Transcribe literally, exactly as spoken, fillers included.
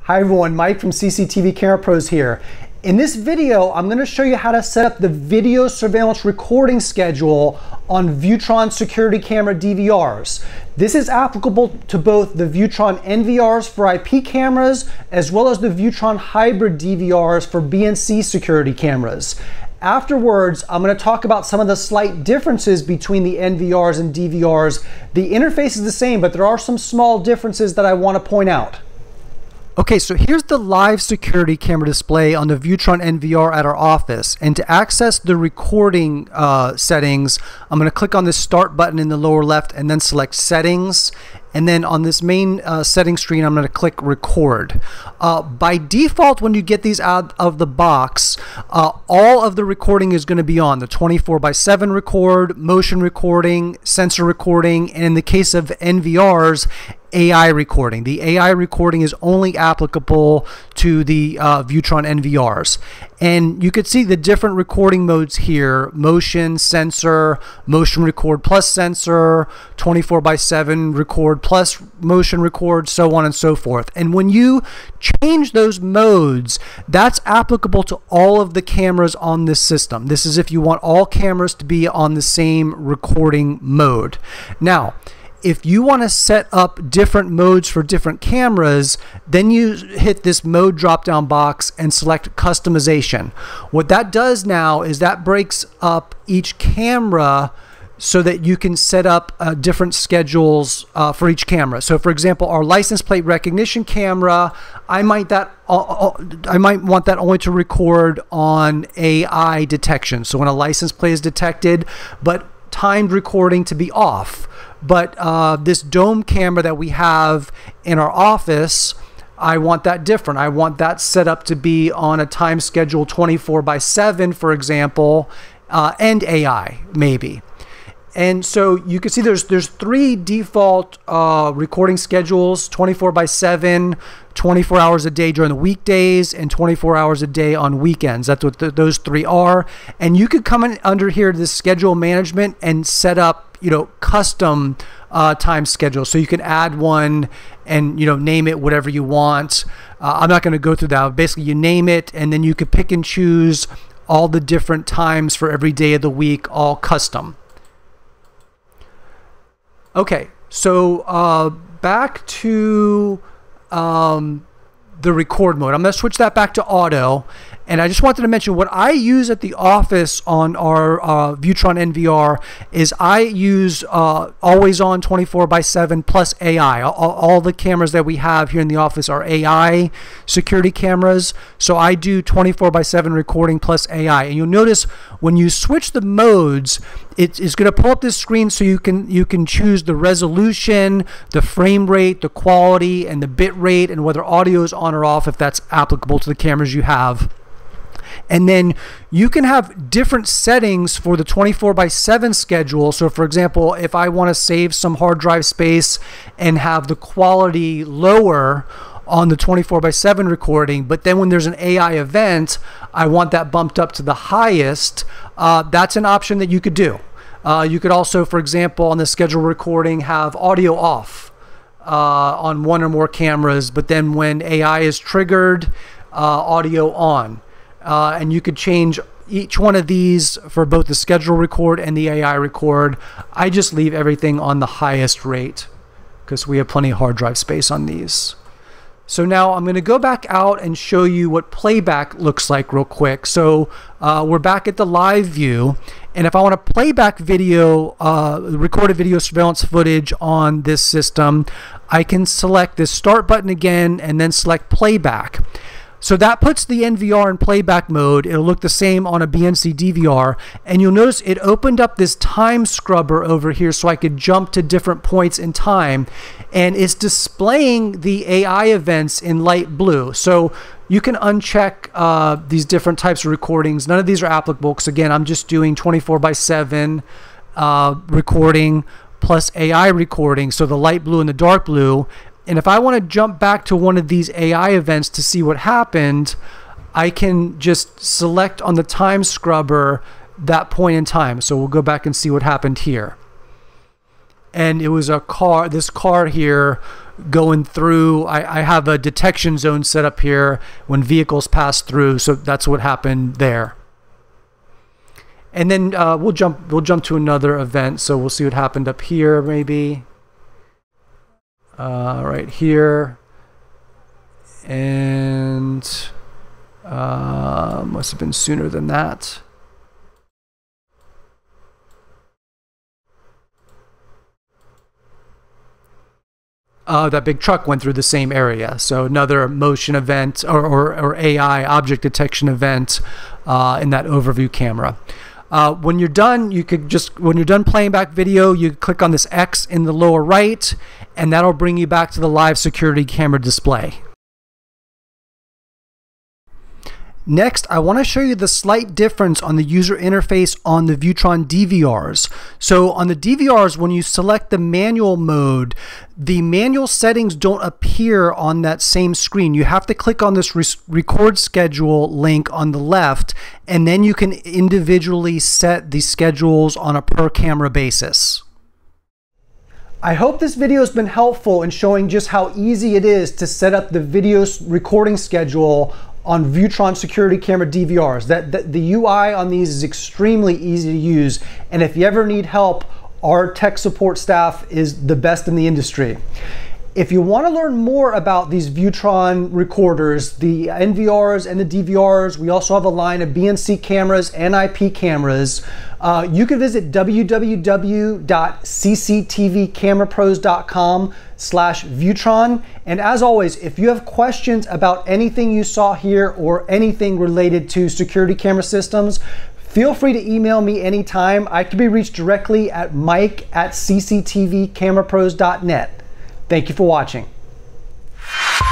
Hi everyone, Mike from C C T V Camera Pros here. In this video, I'm going to show you how to set up the video surveillance recording schedule on Viewtron security camera D V Rs. This is applicable to both the Viewtron N V Rs for I P cameras as well as the Viewtron hybrid D V Rs for B and C security cameras. Afterwards, I'm going to talk about some of the slight differences between the N V Rs and D V Rs. The interface is the same, but there are some small differences that I want to point out. Okay, so here's the live security camera display on the Viewtron N V R at our office. And to access the recording uh, settings, I'm going to click on this start button in the lower left and then select settings. And then on this main uh, settings screen, I'm going to click record. Uh, by default, when you get these out of the box, uh, all of the recording is going to be on. The twenty-four by seven record, motion recording, sensor recording, and in the case of N V Rs, A I recording. The A I recording is only applicable to the uh, Viewtron N V Rs. And you could see the different recording modes here: motion, sensor, motion record plus sensor, twenty-four by seven record plus motion record, so on and so forth. And when you change those modes, that's applicable to all of the cameras on this system. This is if you want all cameras to be on the same recording mode. Now, if you want to set up different modes for different cameras, then you hit this mode drop-down box and select customization. What that does now is that breaks up each camera so that you can set up uh, different schedules uh, for each camera. So for example, our license plate recognition camera, I might that uh, I might want that only to record on A I detection. So when a license plate is detected, but timed recording to be off. But uh, this dome camera that we have in our office, I want that different. I want that set up to be on a time schedule twenty-four by seven, for example, uh, and A I maybe. And so you can see there's there's three default uh, recording schedules: twenty-four by seven, twenty-four hours a day during the weekdays, and twenty-four hours a day on weekends. That's what th those three are. And you could come in under here to this schedule management and set up, you know, custom uh, time schedule. So you can add one and, you know, name it whatever you want. Uh, I'm not going to go through that. Basically, you name it, and then you could pick and choose all the different times for every day of the week, all custom. Okay, so uh, back to um, the record mode. I'm going to switch that back to auto. And I just wanted to mention what I use at the office on our uh, Viewtron N V R is I use uh, always on twenty-four by seven plus A I. All, all the cameras that we have here in the office are A I security cameras. So I do twenty-four by seven recording plus A I. And you'll notice when you switch the modes, it is going to pull up this screen so you can you can choose the resolution, the frame rate, the quality, and the bit rate, and whether audio is on or off if that's applicable to the cameras you have. And then you can have different settings for the twenty-four by seven schedule. So for example, if I want to save some hard drive space and have the quality lower on the twenty-four by seven recording, but then when there's an A I event, I want that bumped up to the highest, uh, that's an option that you could do. Uh, you could also, for example, on the schedule recording, have audio off uh, on one or more cameras, but then when A I is triggered, uh, audio on. Uh, and you could change each one of these for both the schedule record and the A I record. I just leave everything on the highest rate because we have plenty of hard drive space on these. So now I'm going to go back out and show you what playback looks like real quick. So uh, we're back at the live view. And if I want to playback video, uh, recorded video surveillance footage on this system, I can select this start button again and then select playback. So that puts the N V R in playback mode. It'll look the same on a B N C D V R. And you'll notice it opened up this time scrubber over here so I could jump to different points in time. And it's displaying the A I events in light blue. So you can uncheck uh, these different types of recordings. None of these are applicable because, again, I'm just doing twenty-four by seven uh, recording plus A I recording. So the light blue and the dark blue. And if I want to jump back to one of these A I events to see what happened, I can just select on the time scrubber that point in time. So we'll go back and see what happened here. And it was a car, this car here going through. I, I have a detection zone set up here when vehicles pass through, so that's what happened there. And then uh, we'll jump we'll jump to another event, so we'll see what happened up here maybe. Uh, right here. And uh, must have been sooner than that. Uh, that big truck went through the same area. So another motion event or, or, or A I object detection event uh, in that overview camera. Uh, when you're done, you could just, when you're done playing back video, you click on this X in the lower right, and that'll bring you back to the live security camera display. Next, I want to show you the slight difference on the user interface on the Viewtron D V Rs. So on the D V Rs, when you select the manual mode, the manual settings don't appear on that same screen. You have to click on this record schedule link on the left, and then you can individually set the schedules on a per camera basis. I hope this video has been helpful in showing just how easy it is to set up the video recording schedule on Viewtron security camera D V Rs. That, that the U I on these is extremely easy to use, and if you ever need help, our tech support staff is the best in the industry. If you want to learn more about these Viewtron recorders, the N V Rs and the D V Rs, we also have a line of B N C cameras and I P cameras. Uh, you can visit w w w dot c c t v camera pros dot com slash Viewtron. And as always, if you have questions about anything you saw here or anything related to security camera systems, feel free to email me anytime. I can be reached directly at mike at c c t v camera pros dot net. Thank you for watching.